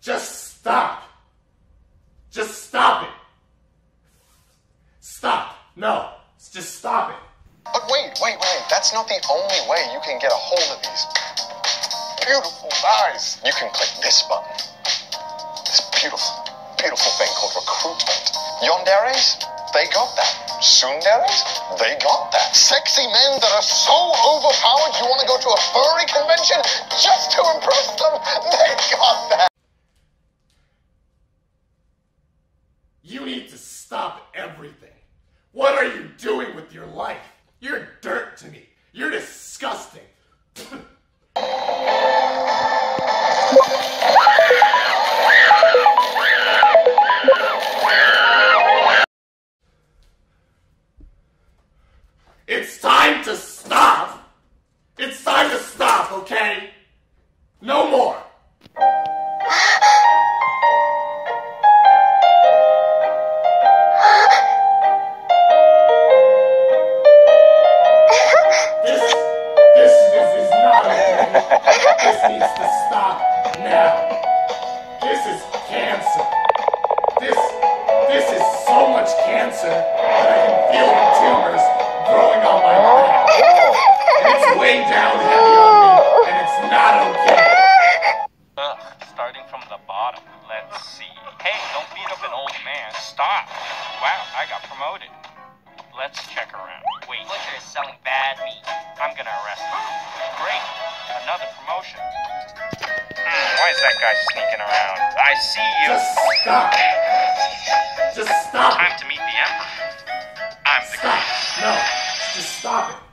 Just stop. Just stop it. Stop. No. Just stop it. But wait. That's not the only way you can get a hold of these beautiful guys. You can click this button. This beautiful thing called recruitment. Yanderes, they got that. Tsunderes, they got that. Sexy men that are so overpowered you want to go to a furry convention just to impress them, they got that. You need to stop everything. What are you doing with your life? You're dirt to me. You're disgusting. It's time to stop. It's time to stop, okay? No more. This is not okay. This needs to stop now. This is cancer. This is so much cancer that I can feel the tumors growing on my back. And it's way down heavy on me, and it's not okay. Starting from the bottom. Let's see. Hey, don't beat up an old man. Stop. Wow, I got promoted. Let's check around. Wait, Butcher is selling bad meat. I'm gonna arrest him. Great, another promotion. Why is that guy sneaking around? I see you. Just stop. Just stop. Time to meet the Emperor. I'm the Stop. No, just stop it.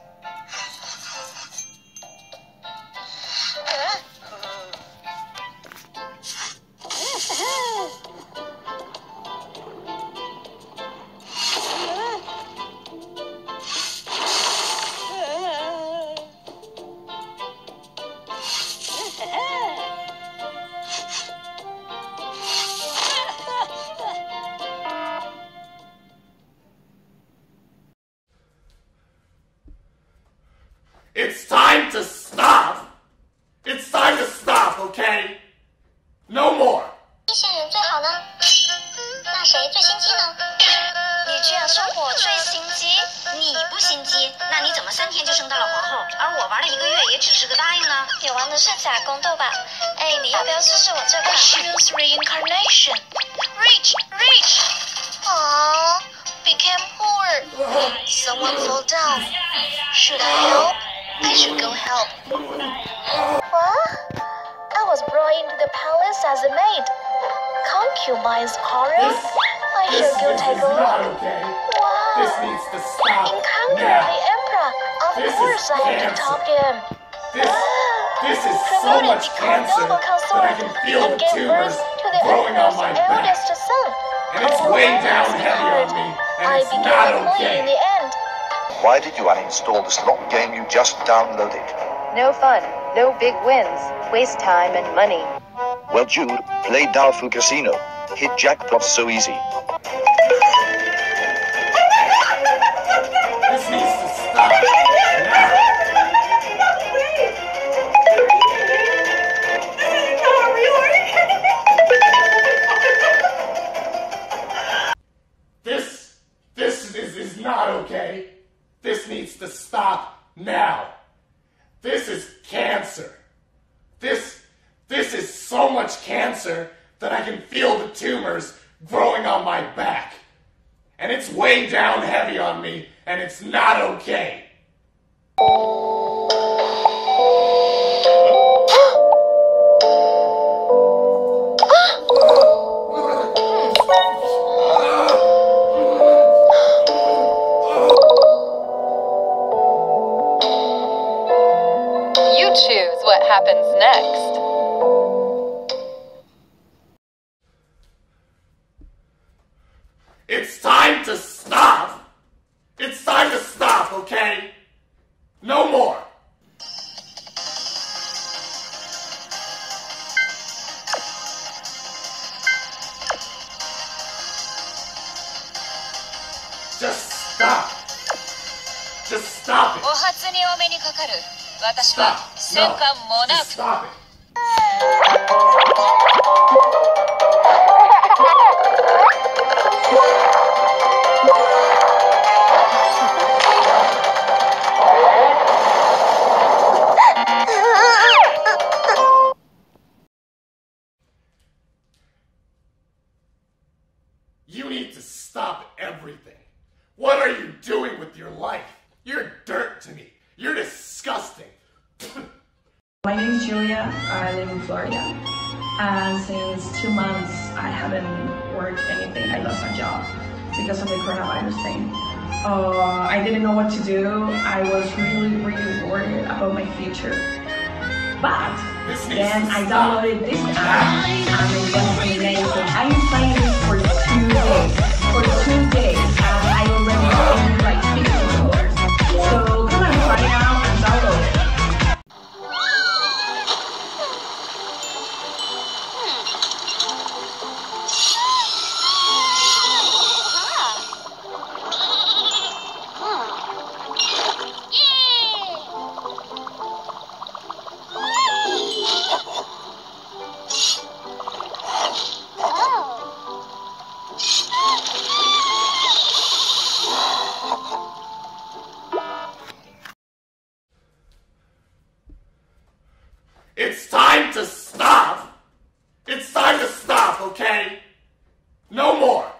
It's time to stop. It's time to stop, okay? No more. 一线人最好呢？那谁最心机呢？你居然说我最心机？你不心机，那你怎么3天就升到了皇后，而我玩了1个月也只是个答应呢？你玩的是假宫斗吧？哎，你要不要试试我这个 Choose Reincarnation Reach Aww, became poor. Someone fell down. Should I help? I should go help. What? I was brought into the palace as a maid. Concubines quarrel? I should go take a look. Okay. Wow. This needs to stop. Encounter now. the emperor. Of This course is I have to cancer. talk to him. This is so Promoted much become cancer noble that consort I can feel and the gave tumors birth to the growing on my emperor's back. eldest son. And it's way down heavy on me, and I it's became not a queen in okay. the end. Why did you uninstall the slot game you just downloaded? No fun, no big wins, waste time and money. Well, Jude, play DAFU Casino. Hit jackpots so easy. This needs to stop now. This is not okay. This needs to stop now. This is cancer. This is so much cancer that I can feel the tumors growing on my back. And it's way down heavy on me, and it's not okay. You choose what happens next. It's time to stop. It's time to stop, okay? No more. Just stop. Just stop it. お初にお目にかかる。私は Stop. 戦艦モナーク。 Just stop it. Julia. I live in Florida. And since 2 months, I haven't worked anything. I lost my job because of the coronavirus thing. I didn't know what to do. I was really worried about my future. But then I downloaded this app and it was amazing. I'm playing this for 2 days. For 2 days, and I already earned like $50. So come on, try it out and download it. It's time to stop! It's time to stop, okay? No more!